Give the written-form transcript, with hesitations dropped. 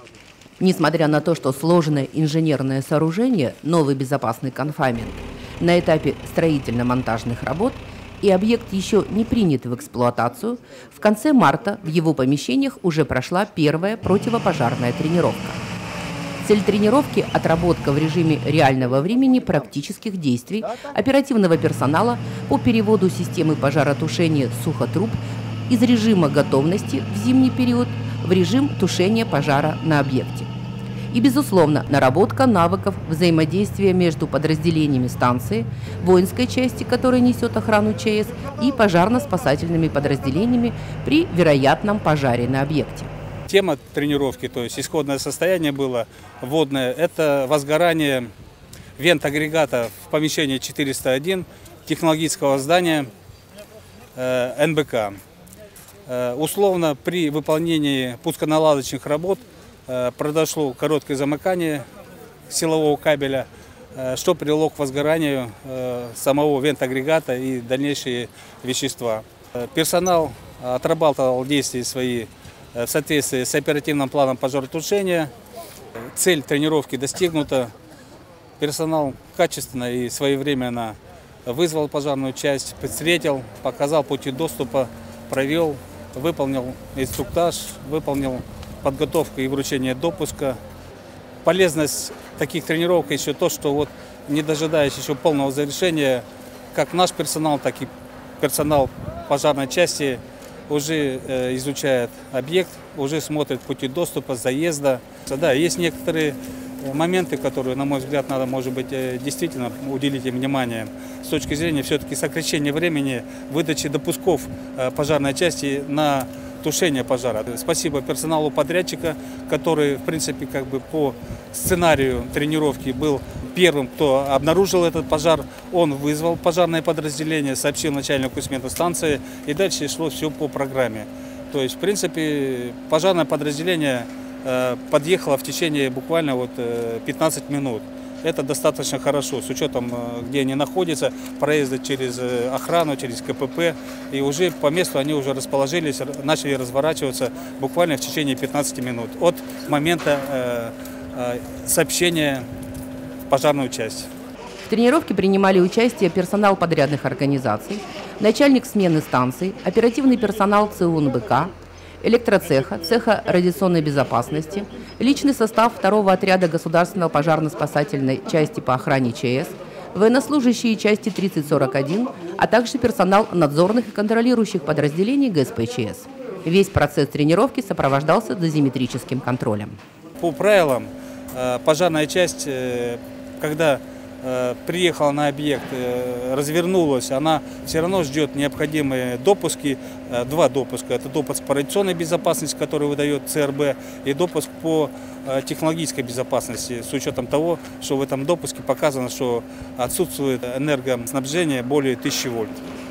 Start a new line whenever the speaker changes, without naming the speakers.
Несмотря на то, что сложное инженерное сооружение, новый безопасный конфаймент, на этапе строительно-монтажных работ и объект еще не принят в эксплуатацию, в конце марта в его помещениях уже прошла первая противопожарная тренировка. Цель тренировки – отработка в режиме реального времени практических действий оперативного персонала по переводу системы пожаротушения сухотруб из режима готовности в зимний период в режим тушения пожара на объекте. И, безусловно, наработка навыков взаимодействия между подразделениями станции, воинской части, которая несет охрану ЧАЭС, и пожарно-спасательными подразделениями при вероятном пожаре на объекте.
Тема тренировки, то есть исходное состояние было вводное, это возгорание вент-агрегата в помещении 401 технологического здания НБК. Условно, при выполнении пусконаладочных работ произошло короткое замыкание силового кабеля, что привело к возгоранию самого вент-агрегата и дальнейшие вещества. Персонал отрабатывал действия свои в соответствии с оперативным планом пожаротушения. Цель тренировки достигнута. Персонал качественно и своевременно вызвал пожарную часть, встретил, показал пути доступа, провел, выполнил инструктаж, выполнил подготовку и вручение допуска. Полезность таких тренировок еще то, что вот не дожидаясь еще полного завершения, как наш персонал, так и персонал пожарной части уже изучает объект, уже смотрит пути доступа, заезда. Да, есть некоторые моменты, которые, на мой взгляд, надо, может быть, действительно уделить им внимание с точки зрения все-таки сокращения времени выдачи допусков пожарной части на тушение пожара. Спасибо персоналу подрядчика, который, в принципе, как бы по сценарию тренировки был первым, кто обнаружил этот пожар. Он вызвал пожарное подразделение, сообщил начальнику смены станции, и дальше шло все по программе. То есть, в принципе, пожарное подразделение подъехало в течение буквально 15 минут. Это достаточно хорошо, с учетом, где они находятся, проезда через охрану, через КПП. И уже по месту они уже расположились, начали разворачиваться буквально в течение 15 минут от момента сообщения в пожарную часть.
В тренировке принимали участие персонал подрядных организаций, начальник смены станций, оперативный персонал ЦУ НБК, электроцеха, цеха радиационной безопасности, личный состав 2-го отряда государственного пожарно-спасательной части по охране ЧАЭС, военнослужащие части 3041, а также персонал надзорных и контролирующих подразделений ГСП ЧАЭС. Весь процесс тренировки сопровождался дозиметрическим контролем.
По правилам, пожарная часть, когда приехала на объект, развернулась, она все равно ждет необходимые допуски, 2 допуска. Это допуск по радиационной безопасности, который выдает ЦРБ, и допуск по технологической безопасности, с учетом того, что в этом допуске показано, что отсутствует энергоснабжение более 1000 вольт.